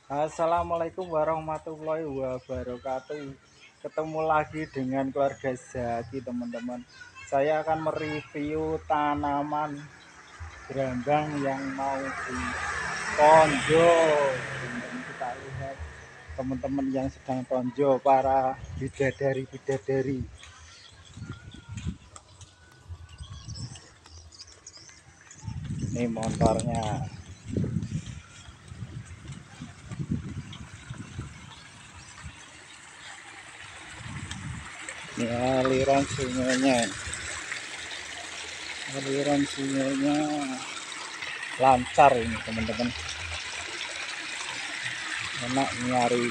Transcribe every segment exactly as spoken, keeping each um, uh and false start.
Assalamualaikum warahmatullahi wabarakatuh. Ketemu lagi dengan keluarga Zaki, teman-teman. Saya akan mereview tanaman berambang yang mau ditonjo. Dan kita lihat teman-teman yang sedang tonjo, para bidadari-bidadari. Ini motornya. Ini aliran sungainya. Aliran sungainya lancar ini, teman-teman. Enak nyari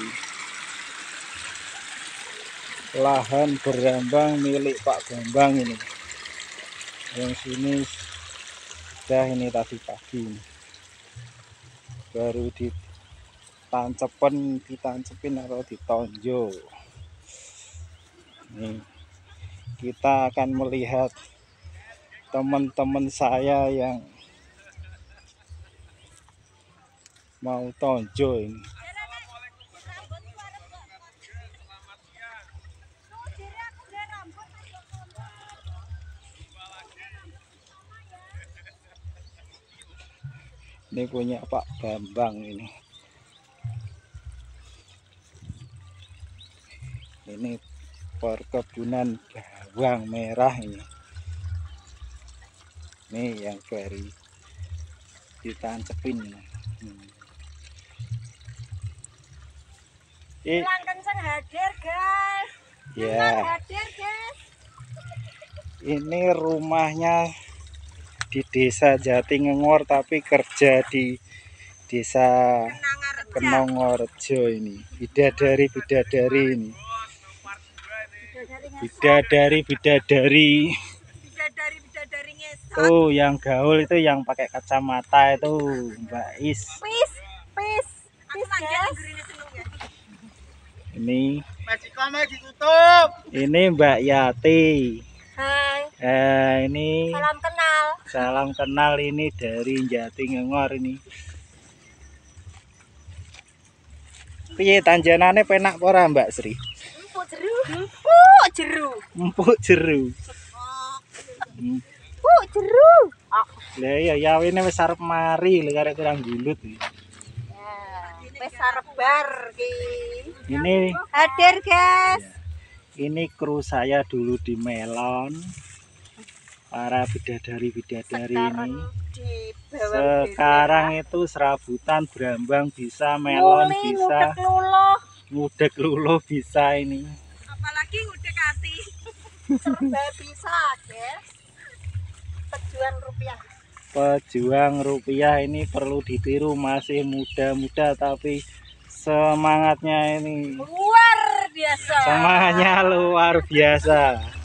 lahan berambang milik Pak Bambang ini. Yang sini sudah ini tadi pagi ini. Baru ditancepin, ditancepin atau ditonjo. Nih, kita akan melihat teman-teman saya yang mau tonjo ini. Ini punya Pak Bambang ini. Ini perkebunan bawang merah ini. Ini yang dari ditancepin. Hmm. Eh, kenceng hadir guys. Ya. Hadir guys. Ini rumahnya di Desa Jatingengor tapi kerja di Desa Kenongorejo ini. Bidadari bidadari ini. Bidadari bidadari. Bidadari bidadari ngesot. Tuh yang gaul itu yang pakai kacamata itu Mbak Is. Pis, pis, pis guys. Ini Majikannya ditutup. Ini Mbak Yati. Hai. Eh ini Salam kenal. salam kenal ini dari Jatingengor ini. Piye tanjanane penak ora Mbak Sri? Empuk jeru. Empuk jeru. Empuk jeru. Empuk jeru. Lah iya yawine wis arep mari lho karek kurang gulut. Ya, wis arep bar ki. Ini Hadir guys. ini kru saya dulu di Melon. Para bidadari-bidadari ini. Di bawah Sekarang itu serabutan berambang bisa, melon Muli, bisa, ngudek luluh. ngudek luluh bisa ini. Apalagi ngudek hati. Serba bisa guys. Pejuang rupiah. Pejuang rupiah ini perlu ditiru, masih muda-muda tapi semangatnya ini Luar biasa. semangatnya luar biasa.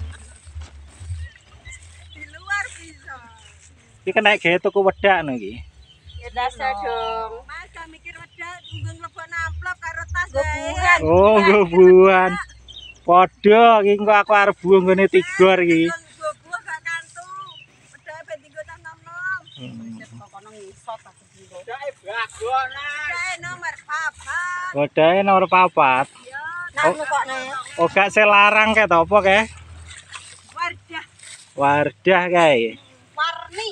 Di luar bisa. Ini kena kayak tuku wedak nih iki. Ya dasar dong. Mas gak mikir wedak nggo mlebokno amplop karo tas wae. Oh, gobuan. Padha iki engko aku arep buang ngene tigor iki. Buah gak kantu. Wedake ben dienggo tas nom-nom. Hmm. Kono ngisot aku dienggo. Wedake bagonan. Wedake nomor papat. Wedake nomor papat. Ya, nang kok nek. Oh, gak selarang kayak apa kayak? Wardah. Wardah kayak. Warni.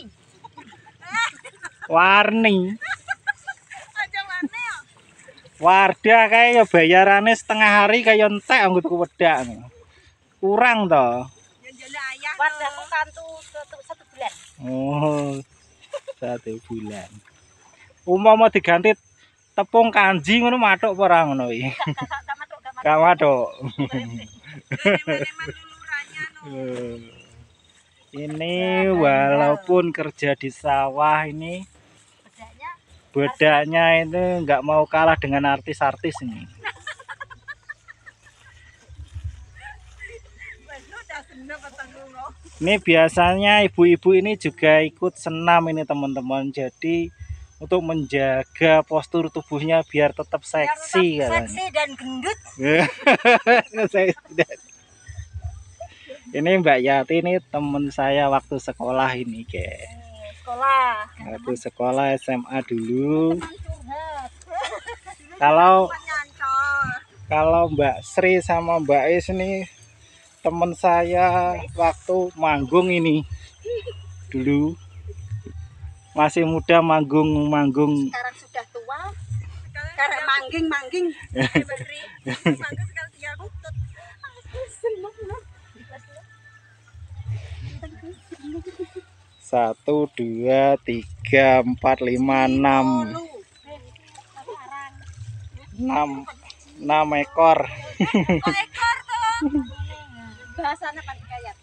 Warni. Aja warni ya. Wardah kayak ya bayarannya setengah hari kayak entek anggo tuku wedak. Kurang toh. Yang jane ayah. Wardahku kantu satu, satu bulan. Oh. Satu bulan. Umpama diganti tepung kanji ngono matuk apa ora ngono iki? Gak matuk, gak matuk. Gak matuk. Preman-preman lulurannya no. Ini walaupun kerja di sawah ini Bedaknya bedanya itu nggak mau kalah dengan artis-artis ini. Ini biasanya ibu-ibu ini juga ikut senam ini teman-teman. Jadi untuk menjaga postur tubuhnya biar tetap seksi kan. seksi dan gendut. Ini Mbak Yati ini teman saya waktu sekolah ini ke. Sekolah. Waktu sekolah S M A dulu. Teman curhat. Kalau nyantol. kalau Mbak Sri sama Mbak Is ini teman saya waktu manggung ini dulu masih muda manggung-manggung. Sekarang sudah tua. Sekarang mangging-mangging. Manggung sekali tiga kutut. Satu, dua, tiga, empat, lima, enam, enam, enam ekor. Ekor tuh. Bahasanya padi kayat.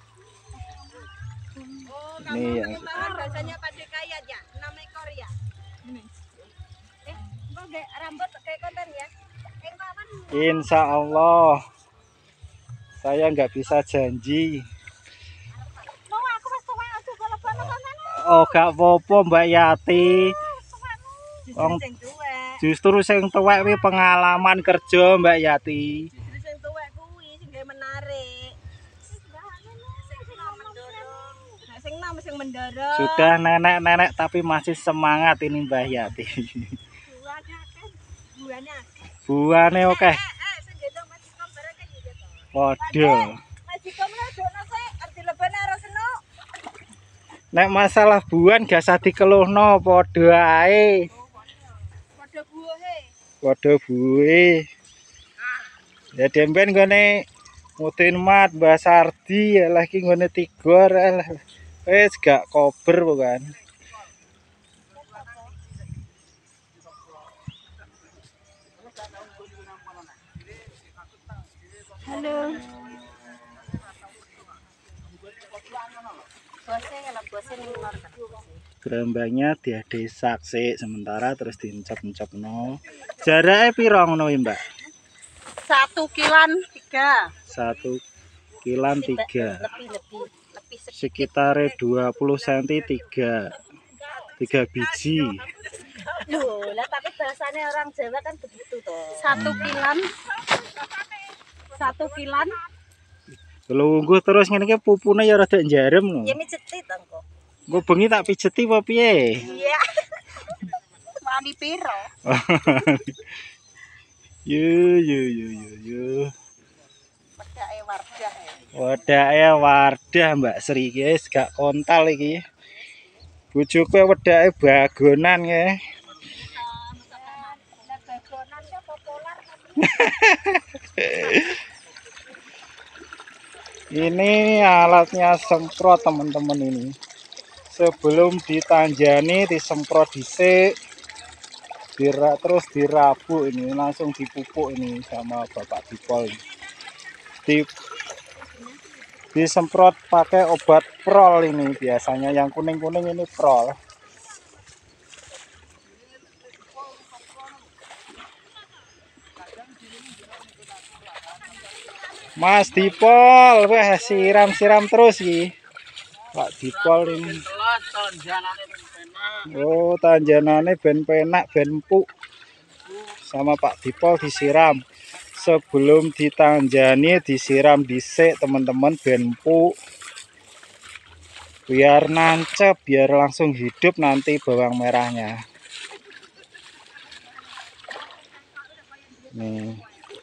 Oh, kamu Ini yang pengembangan bahasanya padi kayat ya, enam ekor ya. Eh, kok gak rambut kayak konten ya? Eh, kapan? Insya Allah saya nggak bisa janji. Mau aku wis tuwa aja bal-balan konten. Oh gak apa-apa Mbak Yati. Wong Sing tuwek. justru sing tuwek kuwi pengalaman kerja Mbak Yati. Justru sing tuwek kuwi sing gawe menarik. Sing nom mendorong. Nah, sing nom sing mendorong. Sudah nenek-nenek tapi masih semangat ini Mbak Yati. Buahnya kan. Buahnya. Buane oke. Eh, eh, sing gendong Mas Kom bareng kan gitu to. Waduh. Mas Kom nodokno sik, arep dilebani karo seno. Nek masalah buan gak usah dikeluhno padha ae. Padha buahe. Padha buwe. Ya demben gone Mudin Mat Mbak Sardi ya lagi gone Tigor lah. Wis gak kober bukan. Halo. Bose kalau bose ning lor. Gerambangnya diadesak sik sementara terus diencep-encepno. Jarake pira ngono iki, Mbak? Satu kilan tiga. Satu kilan tiga. Lebih lebih lebih sedikit. Sekitar dua puluh sentimeter tiga. Tiga biji. Loh, lah tapi bahasanya orang Jawa kan begitu toh. Satu kilan. Satu kilan. Lungguh terus ngene iki pupune ya rada njarem lho. Ya mijeti to engko. Engko bengi tak pijeti apa piye? Iya. Wani piro? Yo yo yo yo yo. Pedake Wardah. Wedake Wardah Mbak Sri guys, gak kontal iki. Bojoku wedake bagonan ya. Bagonan ya populer. Ini alatnya semprot teman-teman ini. Sebelum ditanjani disemprot dhisik. Dira, terus dirabu ini langsung dipupuk ini sama Bapak Dipol. Di, disemprot pakai obat prol ini biasanya yang kuning-kuning ini prol. Mas Dipol, wah siram-siram terus iki. Pak Dipol ini. Oh, tanjanane ben penak, ben empuk. Sama Pak Dipol disiram. Sebelum ditanjani disiram dhisik, teman-teman, ben empuk. Biar nancep, biar langsung hidup nanti bawang merahnya. Nih.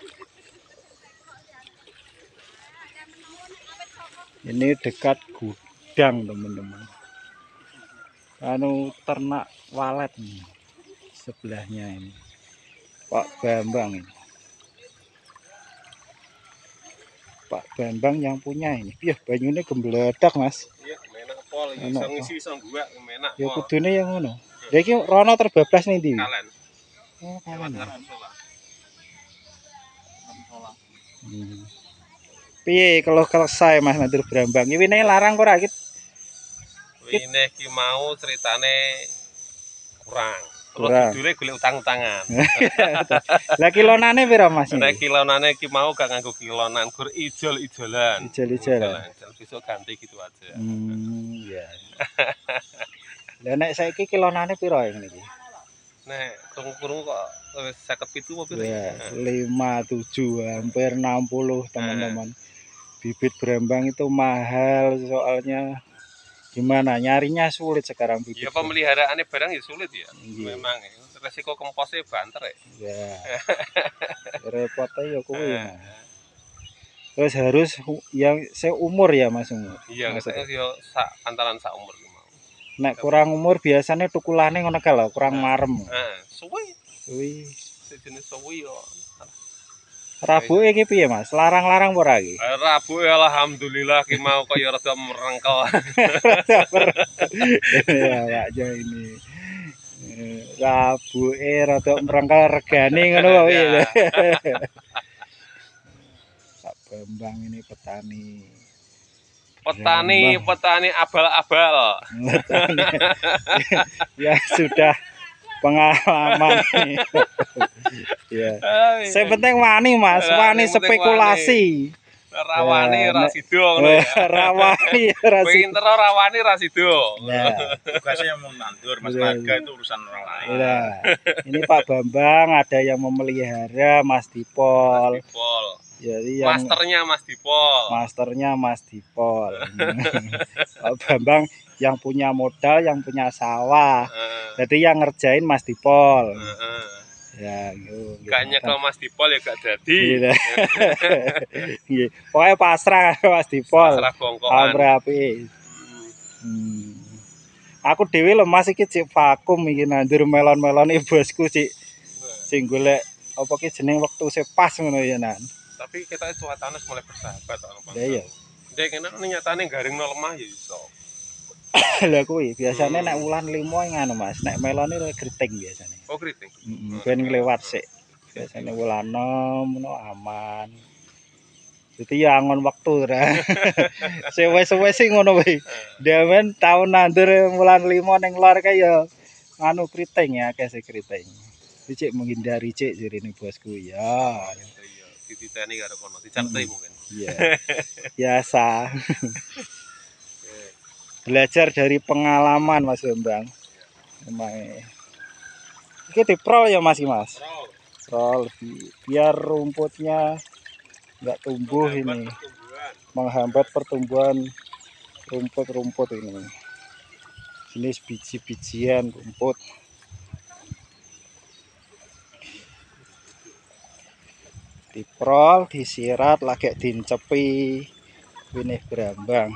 Ini dekat gudang teman-teman. Anu ternak walet nih. Sebelahnya ini Pak Bambang ini. Pak Bambang yang punya ini. Iya banyune gembledak Mas. Iya, menak pol iki iso ngisi iso gua menak. Ya kudune yang ngono. Lah iki rono terbablas ning ndi? Kalen. Oh, kalen. Hmm. Piye kalau selesai Mas Nadir Brambang? Iki wine larang ora iki? Wine iki mau ceritane kurang. Terus Kurang. judule golek utang-utangan. Lah kilonane pira Mas? Nek kilonane iki mau gak nganggo kilonan, gur ijol-ijolan. Ijol-ijolan. Besok ganti gitu aja. Hmm, ya. Lah nek saiki kilonane pira ngene iki? Nek krungu-krungu kok wis seket pitu apa piro? Ya, lima puluh tujuh hampir enam puluh teman-teman. Bibit Brambang itu mahal soalnya gimana nyarinya sulit sekarang bibit. Ya pemeliharaannya barang ya sulit ya. Iya. Memang ya. resiko kemposnya banter ya. Ya. Repotnya ya kuwi. Mas. Terus harus yang seumur ya Mas umur. Iya, Maksudnya. katanya yo sak antaran sak umur ki mau. Nek kurang umur biasanya tukulane ngono kae lho, kurang marem. Heeh, suwi. Kuwi. Sejenis suwi yo. Rabu iki piye Mas? Larang-larang ora iki? Rabu alhamdulillah ki mau kok ya rada merengkel. Ya Pak ini. Rabu e rada merengkel regane ngono kok piye. Pak Bambang ini petani. Petani, petani abal-abal. Ya sudah pengalaman nih. Ya. Saya penting wani Mas, wani spekulasi. Rawani ra sida ngono ya. Rawani ra sida. Pinter rawani ra sida. Nah, tugasnya mau nandur, Mas Warga itu urusan orang lain. nah, ini Pak Bambang ada yang memelihara Mas Dipol. Mas Dipol. Jadi yang masternya Mas Dipol. Masternya Mas Dipol. Pak Bambang yang punya modal, yang punya sawah. Uh, Jadi yang ngerjain Mas Dipol. uh, uh. Ya, gitu. Gak nyekel Mas Dipol ya gak jadi. Gitu. Pokoknya pasrah Mas Dipol. Pasrah bongkoan. Amre api. Hmm. Aku dhewe lho Mas iki cek vakum iki nandur melon-melon iki bosku cik. Sing golek apa ki jeneng wektu se pas ngono ya Nan. Tapi kita cuacanya mulai bersahabat orang Bang. Lah iya. Dek kene nyatane garingno lemah ya iso. Lah kuwi biasane nek wulan lima ngono Mas, nek melone kriting biasane. Oh kriting. Heeh, ben nglewat sik. Biasane wulan enam ngono aman. Jadi ya angon waktu ra. Sewes-wes sing ngono wae. Demen tahun nandur wulan lima ning lor kae ya anu kriting ya akeh sing kriting. Iki cek menghindari cek jirine bosku ya. Dititeni karo kono, dicartai mungkin. Iya. Biasa. Belajar dari pengalaman Mas Bambang. Memang. Iki diprol ya Mas Mas. Prol biar rumputnya enggak tumbuh ini. Menghambat pertumbuhan rumput-rumput ini. Jenis biji-bijian rumput. Diprol, disirat, lagi dincepi winih brambang.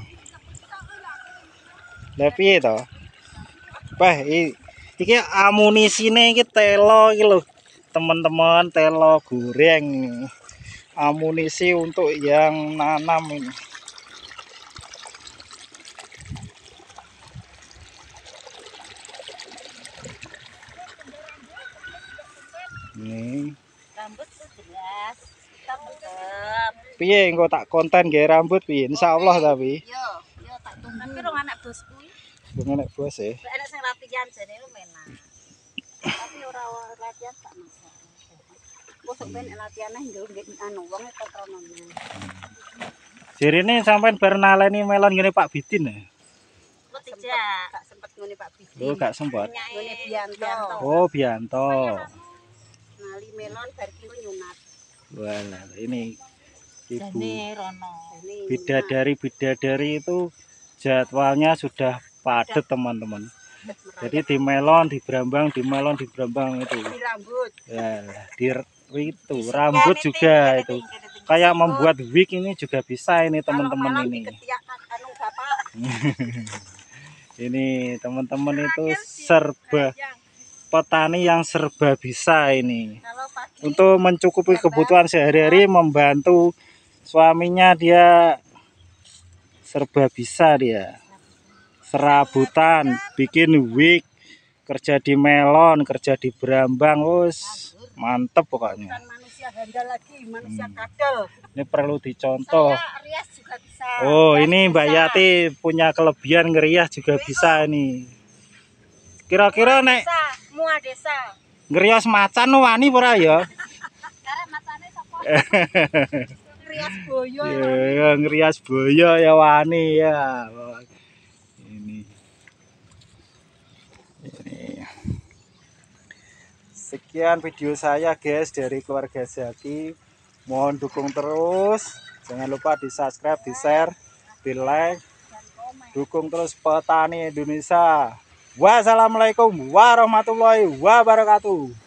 Lah piye to? Bah, iki amunisine iki telo iki lho. Teman-teman, telo goreng. Amunisi untuk yang nanam ini. Ini Rambut tuh jelas. Tetep. piye engko tak konten gawe rambut piye insyaallah tapi Yo, yo tak tunggu. Tapi rong anak bosku. Bunga nek bos e. Lek enek sing latihan jane lu menak. Tapi ora latihan tak masalah. Bosok ben latihane nggih anu wong ketrono dulu. Jirine sampean bar naleni melon ngene Pak Bidin ya. Lu tidak gak sempet ngene Pak Bidin. Oh gak sempat. Ngene Bianto. Oh Bianto. Ngali melon bar ki nyunat. Walah ini Ibu Rono. bidadari-bidadari itu jadwalnya sudah padat teman-teman. Jadi di melon, di brambang, di melon, di brambang itu. Di rambut. Ya, di itu rambut juga itu. Kayak membuat wig ini juga bisa ini teman-teman ini. Anu Bapak. Ini teman-teman itu serba petani yang serba bisa ini. Kalau pagi Untuk mencukupi kebutuhan sehari-hari, membantu suaminya, dia serba bisa dia. Serabutan, bikin wig, kerja di melon, kerja di brambang, wus mantep pokoknya. bukan manusia handal lagi, manusia kadal. Ini perlu dicontoh. Saya rias juga bisa. Oh, Rias ini Mbak bisa. Yati punya kelebihan ngerias juga bisa ini. Kira-kira nek Desa, mua desa. ngerias macan wani ora ya? Karena matane sapa? Rias boyo. Ya, ngerias boyo ya wani ya. Ini. Ini. Sekian video saya guys dari keluarga Zaki. Mohon dukung terus. Jangan lupa di subscribe, di share, di like. Dukung terus petani Indonesia. Wassalamualaikum warahmatullahi wabarakatuh.